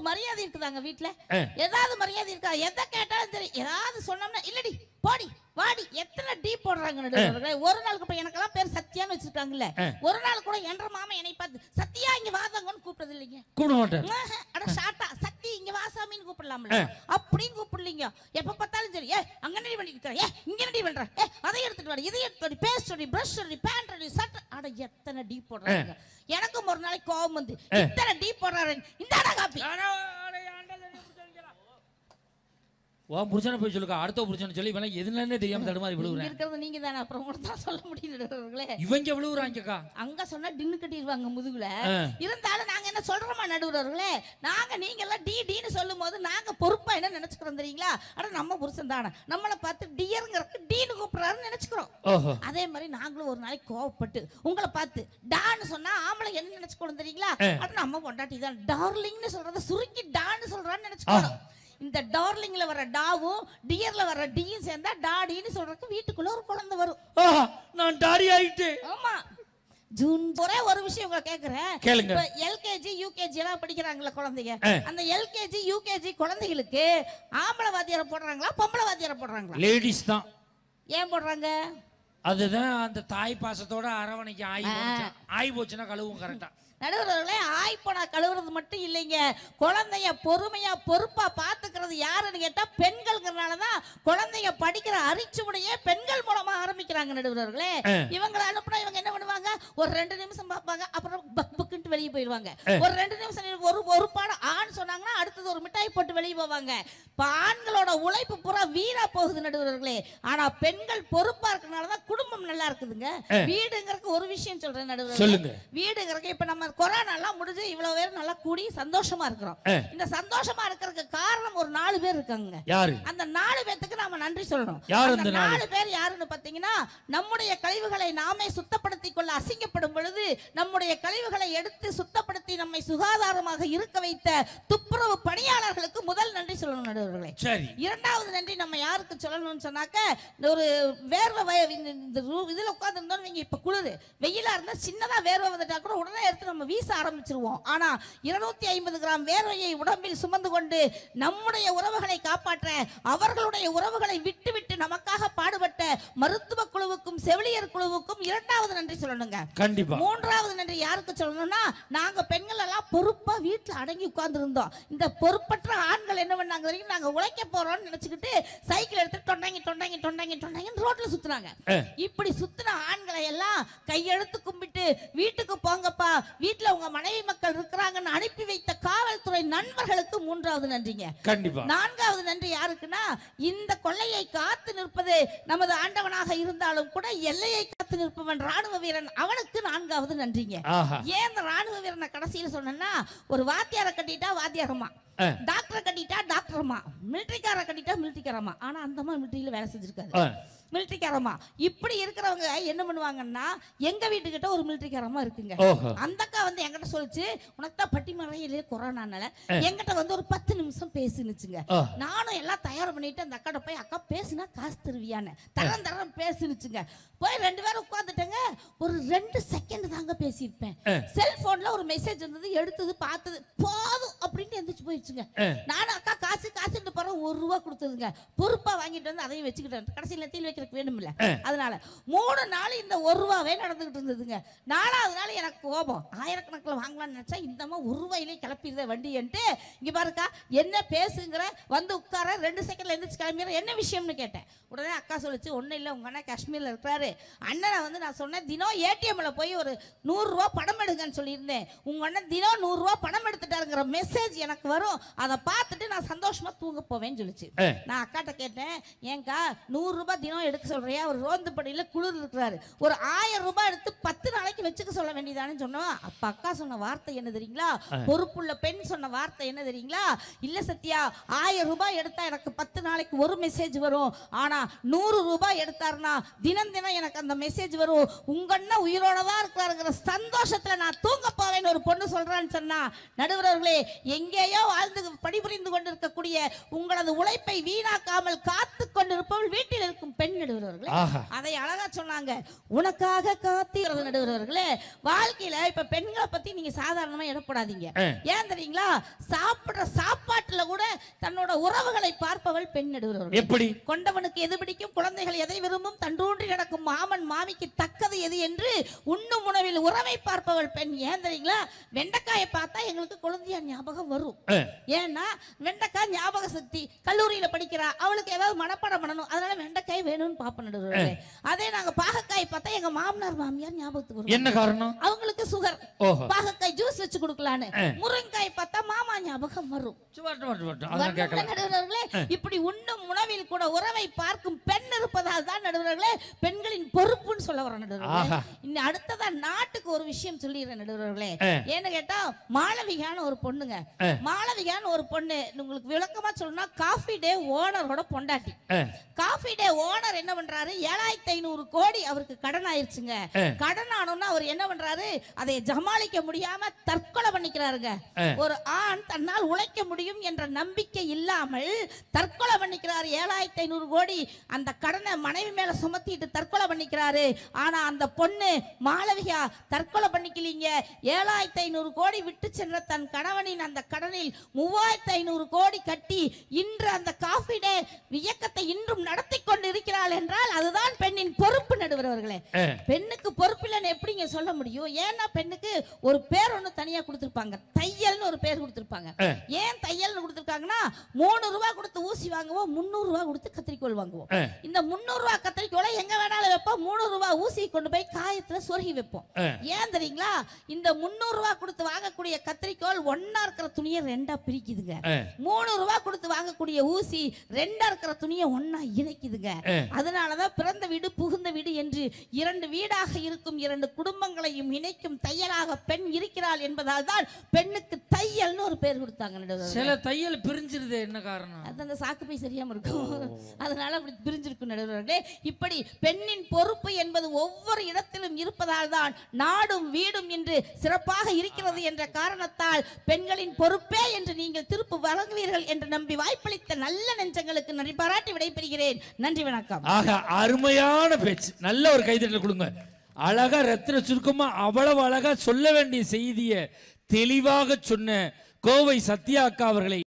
மரியாதை இருக்குதாங்க வீட்டுல? ஏதாவது மரியாதை இருக்கா? எதை கேட்டாலும் சரி ஏதாவது சொன்னோம்னா இல்லடி போடி வாடி எத்தனை டீ போடுறாங்க நடுவர்களே. ஒரு நாளுக்கு அப்புறம் எனக்கெல்லாம் பேர் சத்யான்னு வச்சிருக்காங்கல்ல, ஒரு நாள் கூட என்ற மாமா என்னை பார்த்து சத்யா இங்க வாதாங்கன்னு கூப்பிடுறது இல்லைங்க. அட ஷாட்டா சத்தி இங்க வாசாமின்னு கூப்பிடலாம்ல, அப்படின்னு கூப்பிடலீங்க. எப்ப பார்த்தாலும் சரி அங்க நடி பண்ணிட்டு இங்க நடி பண்ற, அதை எடுத்துட்டு வாடி, இதை எடுத்து வாடி, பேஸ்ட் வாடி, பிரஷ் வாடி, பேண்ட் வாடி, சட்டை. அட எத்தனை டீ போடுறாங்க. எனக்கும் ஒரு நாளைக்கு கோவம் வந்து இத்தனை டீ போடுறாரு, இந்தாடா காப்பி. ஓ புருஷனை போய் சொல்லுங்க, அடுத்த புருஷனை சொல்லி இவன் எதுனே தெரியாம தடுமாறி விழுவுறேன். இருக்கிறது நீங்க தானே, அப்புறம் கூட தான் சொல்ல முடியல. இவங்க விழுவுறாங்கக்கா. அங்க சொன்னா டின்னு கட்டிடுவாங்க முதுகுல. இருந்தாலும் நாங்க என்ன சொல்றோமா நடுவர்களே, நாங்க நீங்க எல்லாம் டி டின்னு சொல்லும் போது நாங்க பொறுப்பா என்ன நினைச்சுக்கிறோம் தெரியுங்களா? அட நம்ம புருஷன் தானே, நம்மளை பார்த்து டியருங்கிறக்கு டீன்னு கூப்பிடுறாருன்னு நினைச்சுக்கிறோம். அதே மாதிரி நாங்களும் ஒரு நாளைக்கு கோவப்பட்டு உங்களை பார்த்து டான்னு சொன்னா ஆம்பளை என்ன நினைச்சுக்கணும் தெரியுங்களா? அட நம்ம பொண்டாட்டி தான் டார்லிங்னு சொல்றத சுருக்கி டான்னு சொல்றான்னு நினைச்சுக்கணும். இந்த டார்லிங்ல வர டாவும் டியர்ல வர டியும் சேர்ந்தா டாடின்னு சொல்றதுக்கு வீட்டுக்குள்ள ஒரு குழந்தை வரும். நான் டாடி ஆயிட்டேன். ஆமா ஜூன். ஒரே ஒரு விஷயம் உங்களை கேக்குறேன், இப்ப எல்கேஜி யூகேஜி எல்லாம் படிக்கிறாங்களா குழந்தைங்க, அந்த எல்கேஜி யூகேஜி குழந்தைகளுக்கு ஆம்பளை வாத்தியார போடுறாங்களா பொம்பளை வாத்தியார போடுறாங்களா? லேடிஸ் தான். ஏன் போடுறாங்க? அதுதான் அந்த தாய் பாசத்தோட அரவணைக்கு ஆய் போச்சுன்னா கழுவும் கரெக்டா. நடுவர்களே ஆய்ப்போனா கழுவுறது மட்டும் இல்லைங்க, குழந்தைய பொறுமையா பொறுப்பா பாத்துக்கிறது யாருன்னு கேட்டா பெண்கள்ங்கிறனாலதான் குழந்தைய படிக்கிற அரிச்சுமுடையே பெண்கள் மூலமா ஆரம்பிக்கிறாங்க நடுவர்களே. இவங்களை அனுப்புனா இவங்க என்ன பண்ணுவாங்க, ஒரு 2 நிமிஷம் பார்ப்பாங்க, அப்புறம் பக்குன்ட்டு வெளியே போயிடுவாங்க. ஒரு 2 நிமிஷம் ஒரு பாடம் ஆண் சொன்னாங்கன்னா அடுத்தது ஒரு மிட்டாய் போட்டு வெளியே போவாங்க. ஆண்களோட உழைப்பு பூரா வீணா போகுது நடுவர்களே. ஆனா பெண்கள் பொறுப்பா இருக்கனாலதான் குடும்பம் நல்லா இருக்குதுங்க. வீடுங்கிறதுக்கு ஒரு விஷயம் சொல்றேன் நடுவர்களே, வீடுங்கிறதுக்கு இப்ப நம்ம கொரோனா எல்லாம் முடிஞ்சு இவ்வளவு பேர் நல்லா கூடி சந்தோஷமா இருக்கிறோம். இந்த சந்தோஷமா இருக்கிறதுக்கு காரணம் ஒரு 4 பேர் இருக்காங்க. அந்த 4 பேருக்கு நாம நன்றி சொல்லணும். அந்த 4 பேர் யாருன்னு பாத்தீங்கன்னா, நம்முடைய கழிவுகளை நாமே சுத்தப்படுத்திக் கொள்ள அசிங்கப்படும் பொழுது நம்முடைய கழிவுகளை எடுத்து சுத்தப்படுத்தி நம்மை சுகாதாரமாக இருக்க வைத்த துப்புரவு பணியாளர்களுக்கு முதல் நன்றி சொல்லணும் நடுவர்களே. இரண்டாவது நன்றி நம்ம யாருக்கு சொல்லணும்னு சொன்னாக்க, ஒரு வேர்வை இதுல உட்கார்ந்து இருந்தோம், இப்ப குளிர் வெயிலா இருந்தா சின்னதா வேர்வை வந்துட்டா கூட உடனே எடுத்து நம்ம வீச ஆரம்பிச்சிருவோம். ஆனா 250 கிராம் வேர்வையை உடம்பில் சுமந்து கொண்டு நம்முடைய உறவுகளை காப்பாற்ற, அவர்களுடைய உறவுகளை விட்டு விட்டு நமக்காக பாடுபட்ட மருத்துவ குழுவுக்கும் செவிலியர் குழுவுக்கும் இரண்டாவது நன்றி சொல்லணுங்க. கண்டிப்பா. மூன்றாவது நன்றி யாருக்கு சொல்லணும்னா, நாங்க பெண்கள் எல்லாம் பொறுப்பா வீட்டுல அடங்கி உட்கார்ந்து இருந்தோம். இந்த பொறுப்பற்ற ஆண்கள் என்ன பண்ணாங்க தெரியும், நாங்க உழைக்க போறோம்னு நினைச்சுக்கிட்டு சைக்கிள் எடுத்து டொண்டாங்கி டொண்டாங்கி டொண்டாங்கி டொண்டாங்கி ரோட்ல சுத்துறாங்க. இப்படி சுத்தின ஆண்களை எல்லாம் கையெழுத்து கும்பிட்டு வீட்டுக்கு போங்கப்பா, வீட்டுல உங்க மனைவி மக்கள் இருக்கிறாங்கன்னு அனுப்பி வைத்த காவல்துறை நண்பர்களுக்கு மூன்றாவது நன்றிங்க. கண்டிப்பா. நான்காவது நன்றி யாருக்குன்னா, இந்த கொள்ளையை காத்து நிற்பது நமது ஆண்டவனாக இருந்தாலும் கூட எல்லையை காத்து நிற்பவன் ராணுவ வீரன், அவனுக்கு நான்காவது நன்றிங்க. ஏன் இந்த ராணுவ வீரனை கடைசியில் சொன்னா, ஒரு வாத்தியாரை கட்டிட்டா வாத்தியாரமா, டாக்டரை கட்டிட்டா டாக்டரமா, மிலிட்டரிக்கார கட்டிட்டா மிலிட்டரிக்காரமா. ஆனா அந்த மாதிரி மிலிட்டரியில வேலை செஞ்சிருக்காரு மிலிட்டரிக்காரமா. இப்படி இருக்கிறவங்க என்ன பண்ணுவாங்கன்னா, எங்க வீட்டுக்கிட்ட ஒரு மிலிட்டரிக்காரமா இருக்குங்க. அந்த அக்கா வந்து என்கிட்ட சொல்லிச்சு, உனக்கு தான் பட்டி மறையிலே கொரோனானால என்கிட்ட வந்து ஒரு 10 நிமிஷம் பேசுனுச்சுங்க. நானும் எல்லாம் தயார் பண்ணிட்டு அந்த அக்காட்ட போய், அக்கா பேசுனா காசு தருவியான்னு தரம் பேசுனுச்சுங்க. போய் 2 பேரும் உட்காந்துட்டேங்க. ஒரு 2 செகண்ட் தாங்க பேசியிருப்பேன். செல்போன்ல ஒரு மெசேஜ் வந்தது, எடுத்தது பார்த்தது போதும் அப்படின்னு எந்திரிச்சு போயிடுச்சுங்க. நானும் அக்கா காசு காசுன்னு போற ₹1 கொடுத்ததுங்க. பொறுப்பா வாங்கிட்டு வந்து அதையும் வச்சுக்கிட்டேன். கடைசியில் நெத்தியில் வைக்கிறதுக்கு வேணும்ல, அதனால 3 நாள் இந்த ₹1 நடந்துகிட்டு இருந்ததுங்க. 4வது நாள் எனக்கு கோபம், ஆயிரக்கணக்கில் வாங்கலாம்னு நினைச்சா இந்த அம்மா ₹1 கிளப்பிடுற வண்டின்ட்டு, இங்க பாருக்கா என்ன பேசுங்கிற, வந்து உட்கார 2 செகண்ட்ல எந்திரிச்சு கிளம்பிடுற, என்ன விஷயம்னு கேட்டேன். உடனே அக்கா சொல்லிச்சு, ஒன்றும் இல்லை, உங்க அண்ணன் காஷ்மீர்ல இருக்கிறாரு, அண்ணனை வந்து நான் சொன்னேன் தினம் ஏடிஎம்ல போய் ஒரு ₹100 பணம் எடுங்கன்னு சொல்லியிருந்தேன். உங்க அண்ணன் தினம் ₹100 பணம் எடுத்துட்டாருங்கிற மெசேஜ் எனக்கு வரும், அதை பார்த்துட்டு நான் சந்தோஷமா தூங்க போவேன்னு சொல்லிச்சு. நான் அக்காட்ட கேட்டேன், ஏங்கா ₹100 தினம் எடுக்க சொல்றியா, ஒரு ரோந்து படியில குளிர் இருக்கிறாரு, ஒரு ₹1000 எடுத்து 10 நாளைக்கு வச்சுக்க சொல்ல வேண்டியதானு சொன்னோம். அப்ப அக்கா சொன்ன வார்த்தை என்ன தெரியுங்களா, பொறுப்புள்ள பெண் சொன்ன வார்த்தை என்ன தெரியுங்களா, இல்ல சத்யா, ₹1000 எடுத்தா எனக்கு 10 நாளைக்கு ஒரு மெசேஜ் வரும், ஆனா ₹100 எடுத்தாருன்னா தினம் தினம் எனக்கு அந்த மெசேஜ் வரும், உங்க அண்ணன் உயிரோட தான் இருக்கிறாருங்கிற சந்தோஷத்துல நான் தூங்க போவேன்னு ஒரு பொண்ணு சொல்றான்னு சொன்னா, நடுவர நடுவர்களே, எங்கேயோ வாழ்ந்து பணிபுரிந்து கொண்டிருக்கக்கூடிய உங்களது உழைப்பை வீணாக்காமல் காத்து கொண்டிருப்பவள் வீட்டில் இருக்கும் பெண் நடுவர்களே. அதை அழகா சொன்னாங்க, உனக்காக காத்திருக்கிறது நடுவர்களே. வாழ்க்கையில இப்ப பெண்களை பத்தி நீங்க சாதாரணமா இடப்படாதீங்க. ஏன் தெரியுங்களா? சாப்பிடுற சாப்பாட்டுல கூட தன்னோட உறவுகளை பார்ப்பவள் பெண் நடுவர்கள். எப்படி? கொண்டவனுக்கு எது பிடிக்கும், குழந்தைகள் எதை விரும்பும், தன்றூன்றி நடக்கும் மாமன் மாமிக்கு தக்கது எது என்று உண்ணும் உணவில் உறவை பார்ப்பவள் பெண். ஏன் தெரியுங்களா? வெண்டைக்காயை பார்த்தா எங்களுக்கு குழந்தையா ஞாபகம் வரும். ஏன்னா வெண்டைக்காய் ஞாபக சக்தி. கல்லூரியில படிக்கிறா, அவளுக்கு ஏதாவது மனப்பாடம் பண்ணணும், அதனால வெண்டைக்காய் வேணும்னு பாப்ப நடுவர்களே. அதே நாங்க பாகக்காய் பார்த்தா எங்க மாமனார் மாமியார் ஞாபகத்துக்கு வரும். என்ன காரணம்? அவங்களுக்கு சுகர், பாகக்காய் ஜூஸ் வச்சு கொடுக்கலான்னு. முருங்காய் பார்த்தா மாமா ஞாபகம் வரும். இப்படி உண்ணும் உணவில் கூட உறவை பார்க்கும் பெண் இருப்பதால் தான் நடுவர்களே பெண்களின் பொறுப்புன்னு சொல்ல வர நடுவர்களே. இன்னும் அடுத்ததா நாட்டுக்கு ஒரு விஷயம் சொல்லிடுறேன் நடுவர்களே. ஏன்னு கேட்டா மாளவிகான்னு ஒரு பொண்ணுங்க. மாளவிகான்னு ஒரு பொண்ணு, உங்களுக்கு விளக்கமா சொல்லணும்னா காஃபி டே ஓனரோட பொண்டாட்டி. காஃபி டே ஓனர் என்ன பண்றாரு, 7500 கோடி அவருக்கு கடன் ஆயிருச்சுங்க. கடன் ஆனோம்னா அவர் என்ன பண்றாரு, அதை சமாளிக்க முடியாம தற்கொலை பண்ணிக்கிறாருங்க. ஒரு ஆண் தன்னால் உழைக்க முடியும் என்ற நம்பிக்கை இல்லாமல் தற்கொலை பண்ணிக்கிறாரு. 7500 கோடி அந்த கடனை மனைவி மேல சுமத்திட்டு தற்கொலை பண்ணிக்கிறாரு. ஆனா அந்த பொண்ணு மாளவிகா தற்கொலை பண்ணிக்கலீங்க. 7500 கோடி விட்டு சென்ற தன் கணவனின் அந்த கடனில் 3500 கோடி கட்டி இன்று அந்த காஃபி டே இயக்கத்தை இன்றும் நடத்தி கொண்டு இருக்கிறாள் என்றால் அதுதான் பெண்ணின் பொறுப்பு நடுவர்களே. பெண்ணுக்கு பொறுப்பில்லைன்னு எப்படிங்க சொல்ல முடியும்? ஏன்னா பெண்ணுக்கு ஒரு பேர் ஒண்ணு தனியா கொடுத்திருப்பாங்க, தையல்னு ஒரு பேர் கொடுத்திருப்பாங்க. ஏன் தையல்னு கொடுத்திருக்காங்கன்னா 3 ரூபாய் கொடுத்து ஊசி வாங்குவோம், 300 ரூபாய் கொடுத்து கத்திரிக்கோள் வாங்குவோம். இந்த 300 ரூபாய் கத்திரிக்கோளை எங்க வேணாலும் வைப்போம், 300 ரூபாய் ஊசி கொண்டு போய் காயத்துல சொருகி வைப்போம். ஏன் தெரியுங்களா? இந்த 300 ரூபாய் கொடுத்து வாங்கக்கூடிய கத்திரிக்கோள் ஒன்னா இருக்கிற துணியை 2ஆ பிரிக்குதுங்க. 300 ரூபாய் கொடுத்து வாங்கக்கூடிய ஊசி 2ஆ இருக்கிற துணியை ஒன்னா இணைக்குதுங்க. அதனாலதான் பிறந்த வீடு புகுந்த வீடு என்று 2 வீடாக இருக்கும் 2 குடும்பங்களையும் இணைக்கும் தையலாக பெண் இருக்கிறாள் என்பதால் தான் பெண்ணுக்கு தையல்னு ஒரு பேர் கொடுத்தாங்க. சில தையல் பிரிஞ்சிருது, என்ன காரணம்? அது அந்த சாக்கு பை சரியாம இருக்கும், அதனால அப்படி பிரிஞ்சிருக்கும் நடுவர்களே. இப்படி பெண்ணின் பொறுப்பு என்பது ஒவ்வொரு இடத்திலும் இருப்பதால் தான் நாடும் வீடும் என்று சிறப்பாக இருக்கிறது என்ற காரணத்தால் பெண்களின் பொறுப்பே என்று நீங்கள் திருப்பு வழங்குவீர்கள் என்று நம்பி வாய்ப்பளித்த நல்ல நெஞ்சங்களுக்கு நன்றி பாராட்டி விடைபெறுகிறேன். நன்றி, வணக்கம். ஆக அருமையான பேச்சு, நல்ல ஒரு கைதட்டல் கொடுங்க. அழகா ரத்தின சுருக்கமா அவ்வளவு அழகா சொல்ல வேண்டிய செய்தியை தெளிவாக சொன்ன கோவை சத்யா அக்கா அவர்களை